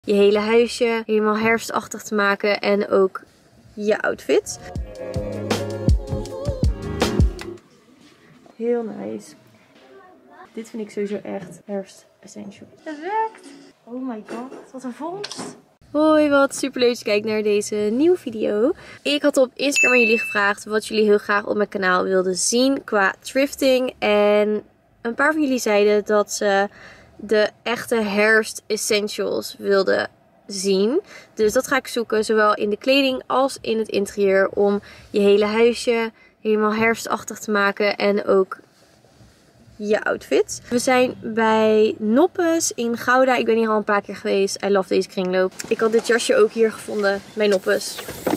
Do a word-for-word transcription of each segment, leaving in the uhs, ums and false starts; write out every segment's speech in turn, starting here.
je hele huisje helemaal herfstachtig te maken en ook je outfit. Heel nice. Dit vind ik sowieso echt herfst essential. Het werkt! Oh my god, wat een vondst! Hoi, wat super leuk dat je kijkt naar deze nieuwe video. Ik had op Instagram aan jullie gevraagd wat jullie heel graag op mijn kanaal wilden zien qua thrifting. En een paar van jullie zeiden dat ze de echte herfst essentials wilden zien. Dus dat ga ik zoeken, zowel in de kleding als in het interieur, om je hele huisje helemaal herfstachtig te maken en ook je outfit. We zijn bij Noppes in Gouda. Ik ben hier al een paar keer geweest. I love deze kringloop. Ik had dit jasje ook hier gevonden bij Noppes.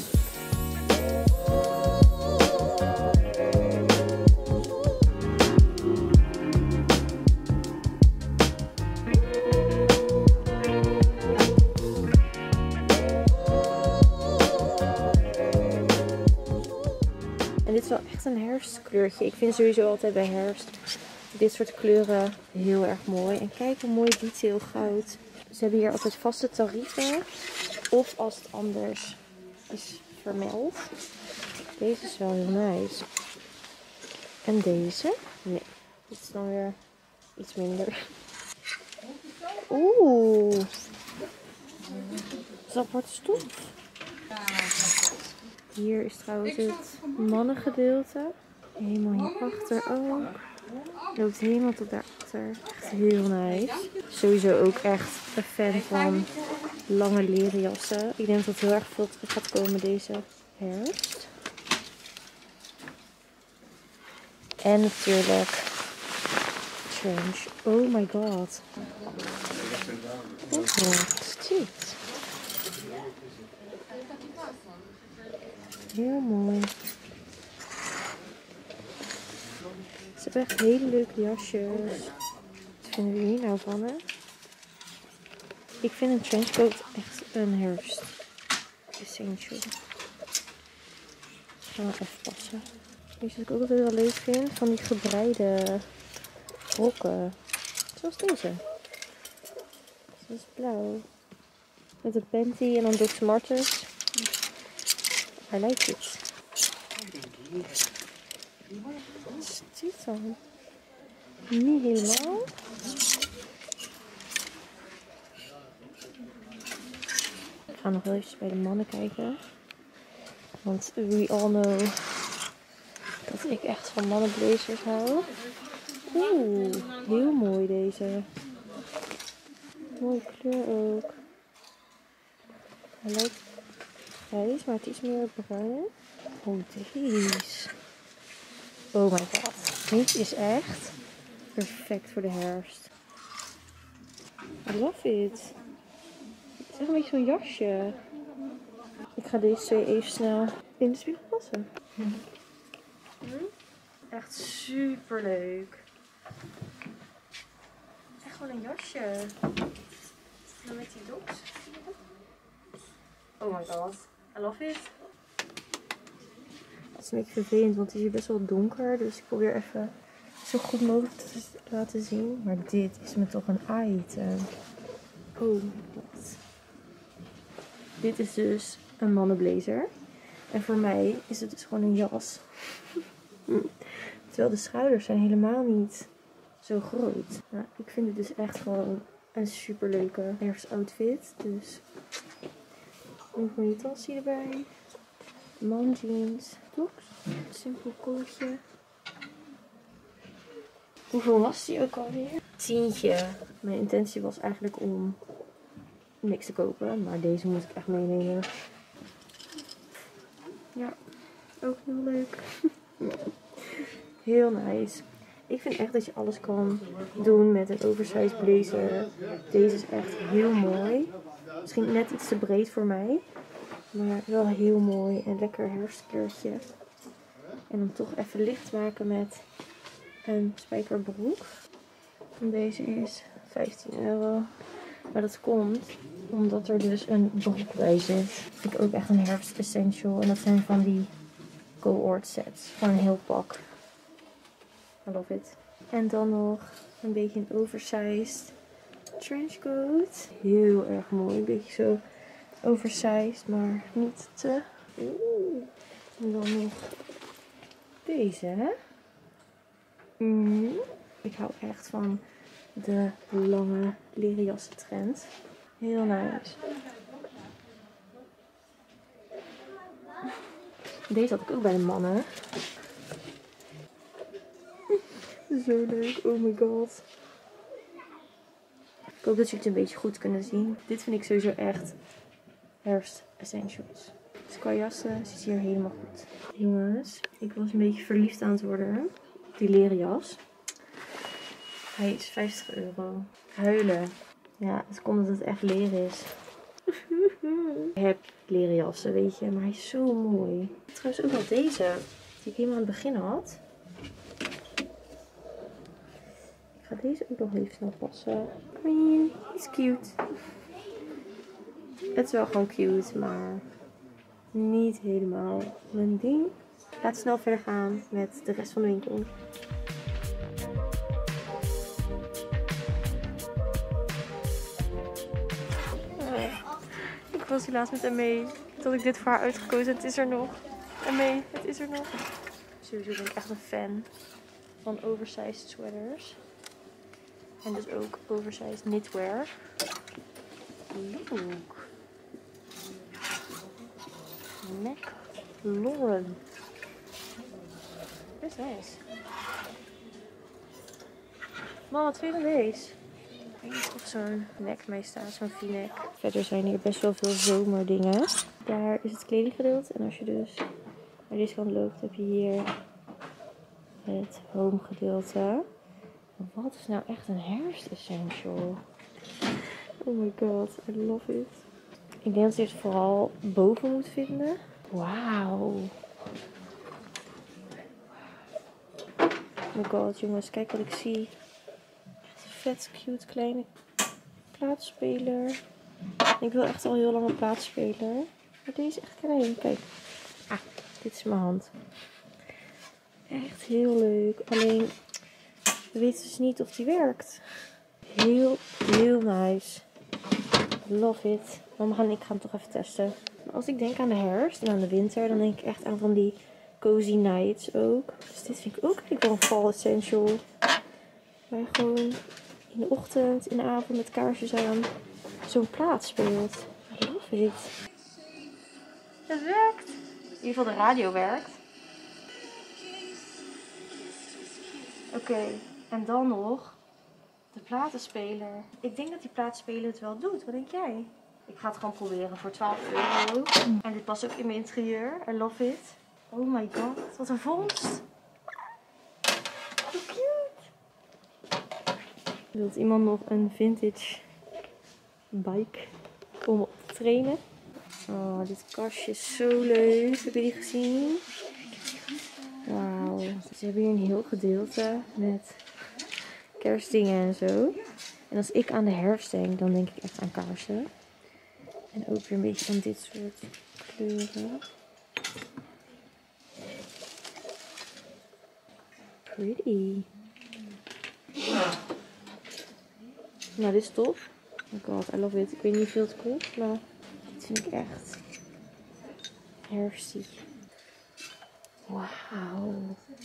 En dit is wel echt een herfstkleurtje. Ik vind sowieso altijd bij herfst dit soort kleuren heel erg mooi. En kijk hoe mooi detail goud. Ze hebben hier altijd vaste tarieven. Of als het anders is vermeld. Deze is wel heel nice. En deze? Nee. Dit is dan weer iets minder. Oeh. Dat is apart stof. Hier is trouwens het mannengedeelte. Helemaal hierachter ook. Loopt helemaal tot daarachter. Echt heel nice. Sowieso ook echt een fan van lange leren jassen. Ik denk dat het heel erg veel terug gaat komen deze herfst. En natuurlijk trench. Oh my god. Wat is dit? Heel mooi. Ze hebben echt hele leuke jasjes. Wat vinden jullie hier nou van, hè? Ik vind een trenchcoat echt een herfst essential. Gaan we even passen. Deze wat ik ook altijd wel leuk vind, van die gebreide brokken. Zoals deze. Dit is blauw. Met een panty en dan Doc Martens. I like it. Wat is dit dan? Niet helemaal. Ik ga nog wel even bij de mannen kijken. Want we all know dat ik echt van mannenblazers hou. Oeh, heel mooi deze. Mooie kleur ook. Hij lijkt grijs, maar het is meer bruin. Oh, deze. Oh my god. Dit is echt perfect voor de herfst. I love it. Het is echt een beetje zo'n jasje. Ik ga deze twee even snel in de spiegel passen. Hm. Echt super leuk. Echt gewoon een jasje. En met die doks. Oh my god. I love it. Het is een beetje vervelend, want het is hier best wel donker. Dus ik probeer even zo goed mogelijk te laten zien. Maar dit is me toch een item. Oh my god. Dit is dus een mannenblazer. En voor mij is het dus gewoon een jas. Terwijl de schouders zijn helemaal niet zo groot. Nou, ik vind het dus echt gewoon een super leuke herfstoutfit. Dus een mooie tasje erbij. Man jeans. Tops. Simpel kooltje. Hoeveel was die ook alweer? Tientje. Mijn intentie was eigenlijk om niks te kopen. Maar deze moet ik echt meenemen. Ja. Ook heel leuk. Heel nice. Ik vind echt dat je alles kan doen met een oversized blazer. Deze is echt heel mooi. Misschien net iets te breed voor mij. Maar wel heel mooi en lekker herfstkleurtje. En dan toch even licht maken met een spijkerbroek. En deze is vijftien euro. Maar dat komt omdat er dus een broek bij zit. Vind ik ook echt een herfst essential. En dat zijn van die cohort sets. Gewoon een heel pak. I love it. En dan nog een beetje een oversized trenchcoat. Heel erg mooi. Een beetje zo oversized, maar niet te. Oeh. En dan nog deze, hè? Mm. Ik hou echt van de lange leren jassen trend. Heel nice. Deze had ik ook bij de mannen. Zo leuk, oh my god. Ik hoop dat jullie het een beetje goed kunnen zien. Dit vind ik sowieso echt herfst essentials. Dus qua jassen zit hier helemaal goed. Jongens, ik was een beetje verliefd aan het worden op die leren jas. Hij is vijftig euro. Huilen. Ja, het komt omdat het echt leer is. Ik heb leren jassen, weet je, maar hij is zo mooi. Trouwens ook wel deze, die ik helemaal aan het begin had. Ik ga deze ook nog even snel passen. Green, is cute. Het is wel gewoon cute, maar niet helemaal mijn ding. Laten we snel verder gaan met de rest van de winkel. Ik was helaas met M E dat ik dit voor haar uitgekozen. Het is er nog. M E, het is er nog. Sowieso ben ik echt een fan van oversized sweaters. En dus ook oversized knitwear. Look. McLaurin. Best nice. Man, wat vind je van deze? Of zo'n nekmeester, zo'n v-neck. Verder zijn hier best wel veel zomerdingen. Daar is het kledinggedeelte. En als je dus naar deze kant loopt, heb je hier het home gedeelte. Wat is nou echt een herfst essential? Oh my god, I love it. Ik denk dat je het vooral boven moet vinden. Wauw. Oh my god, jongens, kijk wat ik zie. Vet cute kleine plaatsspeler. Ik wil echt al heel lang een plaatsspeler. Maar deze is echt klein. Kijk. Ah, dit is mijn hand. Echt heel leuk. Alleen, we weten dus niet of die werkt. Heel, heel nice. Love it. Mama en ik gaan het toch even testen. Maar als ik denk aan de herfst en aan de winter, dan denk ik echt aan van die cozy nights ook. Dus dit vind ik ook eigenlijk wel een fall essential. Waar je gewoon in de ochtend, in de avond met kaarsjes aan zo'n plaat speelt. I love it. Het werkt. In ieder geval de radio werkt. Oké, okay. En dan nog de platenspeler. Ik denk dat die platenspeler het wel doet. Wat denk jij? Ik ga het gewoon proberen voor twaalf euro. Mm. En dit past ook in mijn interieur. I love it. Oh my god, wat een vondst. Zo cute. Wilt iemand nog een vintage bike om op te trainen? Oh, dit kastje is zo leuk. Heb je die gezien? Wauw. Dus we hebben hier een heel gedeelte met kerstdingen en zo. En als ik aan de herfst denk, dan denk ik echt aan kaarsen. En ook weer een beetje van dit soort kleuren. Pretty. Nou, dit is tof. Oh my god, I love it. Ik weet niet hoeveel het kost, maar dit vind ik echt herfstig. Wauw.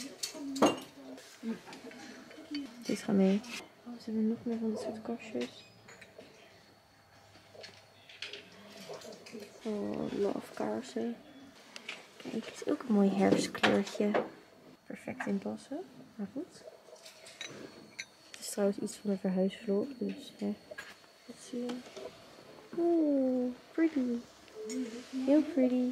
Dit gaat mee. Oh, ze hebben nog meer van dit soort kastjes. Oh, love kaarsen. Kijk, het is ook een mooi herfstkleurtje. Perfect inpassen. Maar goed. Het is trouwens iets van de verhuisvlog, dus hè. Let's see. Oh, pretty. Heel pretty.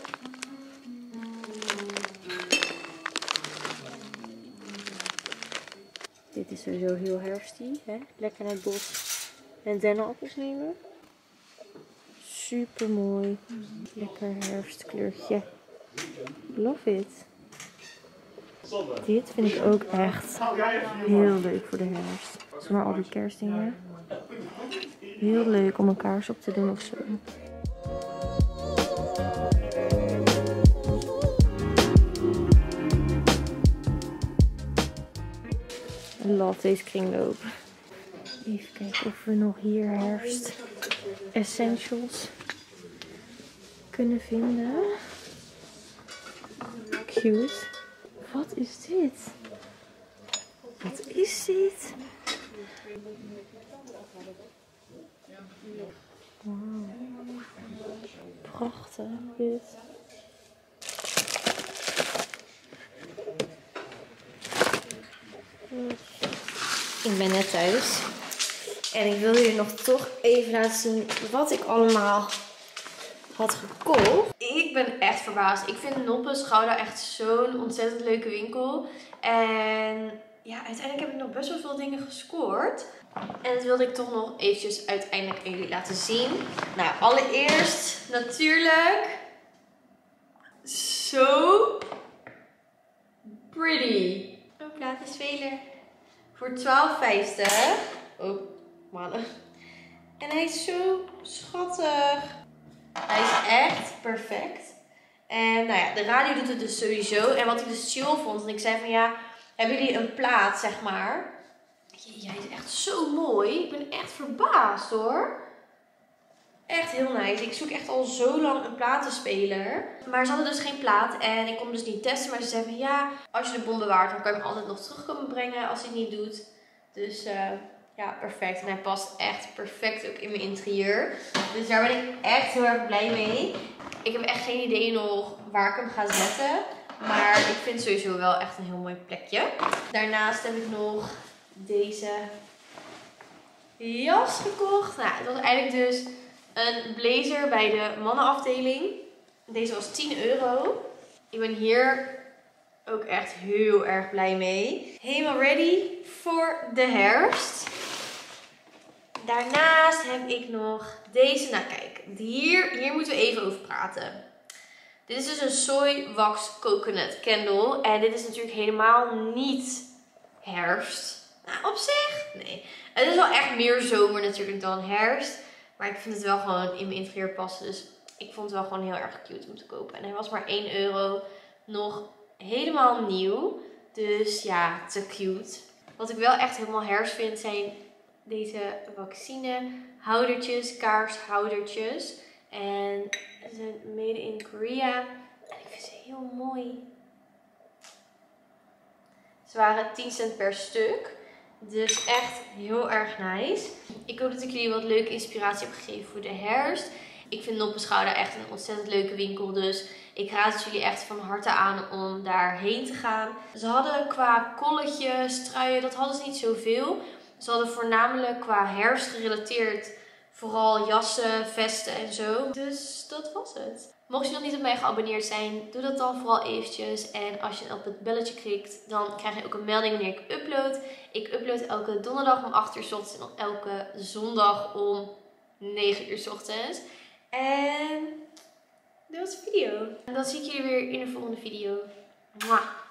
Dit is sowieso heel herfstig, hè? Lekker naar het bos en dennenappels nemen. Super mooi. Lekker herfstkleurtje. Love it. Dit vind ik ook echt heel leuk voor de herfst. Zonder al die kerstdingen. Heel leuk om een kaars op te doen of zo. I love deze kringloop. Even kijken of we nog hier herfst essentials kunnen vinden. Cute. Wat is dit? Wat is dit? Wauw. Prachtig dit. Ik ben net thuis. En ik wil jullie nog toch even laten zien wat ik allemaal had gekocht. Ik ben echt verbaasd. Ik vind Noppes Gouda echt zo'n ontzettend leuke winkel. En ja, uiteindelijk heb ik nog best wel veel dingen gescoord. En dat wilde ik toch nog eventjes uiteindelijk aan jullie laten zien. Nou, allereerst natuurlijk zo pretty. Oh, platenspeler. Voor twaalf vijftig. Oh, mannen. En hij is zo schattig. Hij is echt perfect. En nou ja, de radio doet het dus sowieso. En wat ik dus chill vond. En ik zei van ja, hebben jullie een plaat zeg maar. Jee, hij is echt zo mooi. Ik ben echt verbaasd hoor. Echt heel nice. Ik zoek echt al zo lang een platenspeler. Maar ze hadden dus geen plaat. En ik kon hem dus niet testen. Maar ze zeiden van ja, als je de bon bewaart, dan kan je hem altijd nog terug komen brengen als hij het niet doet. Dus uh, ja, perfect. En hij past echt perfect ook in mijn interieur. Dus daar ben ik echt heel erg blij mee. Ik heb echt geen idee nog waar ik hem ga zetten. Maar ik vind het sowieso wel echt een heel mooi plekje. Daarnaast heb ik nog deze jas gekocht. Nou, het was eigenlijk dus een blazer bij de mannenafdeling. Deze was tien euro. Ik ben hier ook echt heel erg blij mee. Helemaal ready voor de herfst. Daarnaast heb ik nog deze. Nou kijk, hier, hier moeten we even over praten. Dit is dus een soy wax coconut candle. En dit is natuurlijk helemaal niet herfst. Nou, op zich, nee. Het is wel echt meer zomer natuurlijk dan herfst. Maar ik vind het wel gewoon in mijn interieur passen. Dus ik vond het wel gewoon heel erg cute om te kopen. En hij was maar één euro. Nog helemaal nieuw. Dus ja, te cute. Wat ik wel echt helemaal herfst vind zijn deze vaccinehoudertjes, kaarshoudertjes. En ze zijn made in Korea. En ik vind ze heel mooi. Ze waren tien cent per stuk. Dus echt heel erg nice. Ik hoop dat ik jullie wat leuke inspiratie heb gegeven voor de herfst. Ik vind Noppes Gouda echt een ontzettend leuke winkel. Dus ik raad het jullie echt van harte aan om daarheen te gaan. Ze hadden qua kolletjes, truien, dat hadden ze niet zoveel. Ze hadden voornamelijk qua herfst gerelateerd vooral jassen, vesten en zo. Dus dat was het. Mocht je nog niet op mij geabonneerd zijn, doe dat dan vooral eventjes. En als je op het belletje klikt, dan krijg je ook een melding wanneer ik upload. Ik upload elke donderdag om acht uur 's ochtends en elke zondag om negen uur 's ochtends. En dat was de video. En dan zie ik jullie weer in de volgende video. Mwah.